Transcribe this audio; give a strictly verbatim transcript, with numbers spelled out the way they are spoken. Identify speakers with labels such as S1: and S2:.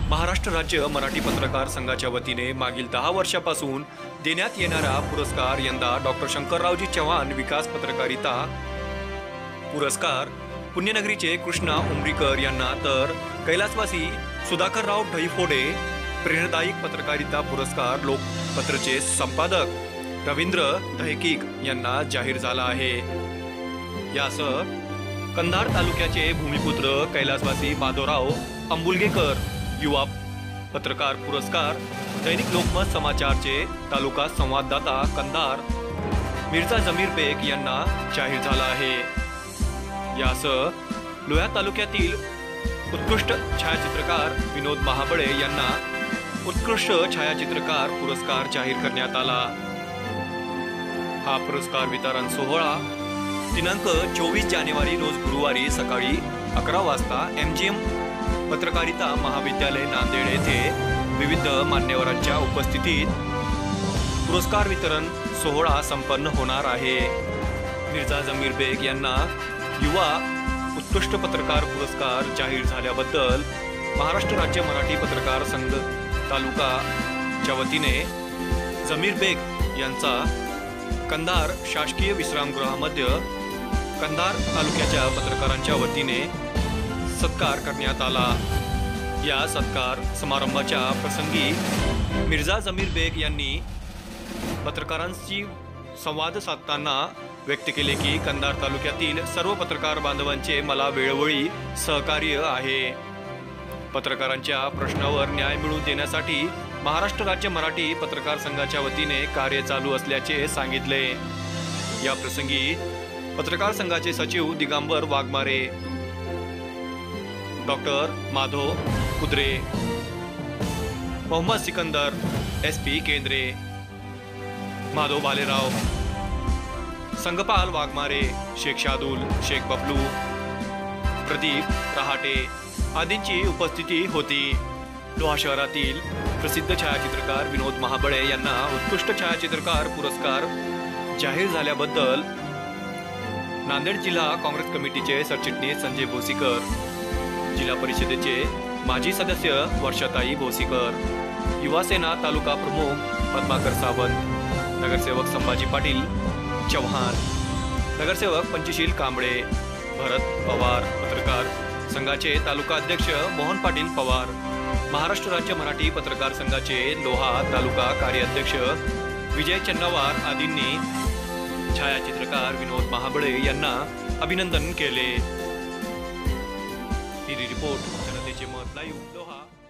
S1: महाराष्ट्र राज्य मराठी पत्रकार संघाच्या वतीने मागील दहा वर्षापासून देण्यात येणारा पुरस्कार यंदा डॉक्टर शंकररावजी चव्हाण विकास पत्रकारिता पुरस्कार पुण्यनगरीचे कृष्णा उमरीकर यांना, तर कैलासवासी सुधाकरराव ढईफोडे प्रेरणादायक पत्रकारिता पुरस्कार लोकपत्रचे संपादक रवींद्र दहेकीक यांना जाहीर झाला आहे। यासह कंधार तालुक्याचे भूमिपुत्र कैलासवासी माधवराव अंबुलगेकर युवा पत्रकार पुरस्कार दैनिक लोकमत समाचारचे तालुका संवाददाता कंधार मिर्झा जमीर बेग यांना जाहीर झाला आहे। यासह लोहा तालुक्यातील उत्कृष्ट छायाचित्रकार विनोद महाबळे यांना उत्कृष्ट छायाचित्रकार पुरस्कार जाहीर करण्यात आला। हा पुरस्कार वितरण सोहळा दिनांक चोवीस जानेवारी रोज गुरुवारी सकाळी अकरा वाजता एमजीएम पत्रकारिता महाविद्यालय नांदेड येथे विविध मान्यवरांच्या उपस्थितीत पुरस्कार वितरण सोहळा संपन्न होणार आहे। मिर्झा जमीर बेग यांना युवा उत्कृष्ट पत्रकार पुरस्कार जाहीर झाल्याबद्दल महाराष्ट्र राज्य मराठी पत्रकार संघ तालुकाच्या वतीने जमीर बेग यांचा कंधार शासकीय विश्रामगृहामध्ये कंधार तालुक्याच्या पत्रकारांच्या वतीने सत्कार करण्यात आला। या सत्कार समारंभाच्या प्रसंगी मिर्झा जमीर बेग यांनी पत्रकारांशी संवाद साधताना व्यक्त केले की कंधार तालुक्यातील सर्व पत्रकार बांधवांचे मला वेळोवेळी सहकार्य आहे। पत्रकारांच्या प्रश्नावर न्याय मिळवून देण्यासाठी महाराष्ट्र राज्य मराठी पत्रकार संघाच्या वतीने कार्य चालू असल्याचे सांगितले। या प्रसंगी पत्रकार संघाचे सचिव दिगंबर वाघमारे, डॉक्टर माधव कुद्रे, मोहम्मद सिकंदर, एसपी केंद्रे, माधव भालेराव, संघपाल वाघमारे, शेख शादुल, शेख बबलू, प्रदीप रहाटे आदींची उपस्थिती होती। लोहा शहरातील प्रसिद्ध छायाचित्रकार विनोद महाबळे यांना उत्कृष्ट छायाचित्रकार पुरस्कार जाहीर झाल्याबद्दल नांदेड जिल्हा काँग्रेस कमिटीचे सरचिटणीस संजय भोसीकर, जिल्हा परिषदेचे माजी सदस्य वर्षाताई भोसीकर, युवासेना तालुका प्रमुख पद्माकर सावंत, नगरसेवक संभाजी पाटील चव्हाण, नगरसेवक पंचशील कांबळे, भरत पवार, पत्रकार संघाचे तालुका अध्यक्ष मोहन पाटील पवार, महाराष्ट्र राज्य मराठी पत्रकार संघाचे लोहा तालुका कार्याध्यक्ष विजय चन्नावार आदींनी छायाचित्रकार विनोद महाबळे यांना अभिनंदन केले। रिपोर्ट जनतेचे मत लाईव्ह लोहा।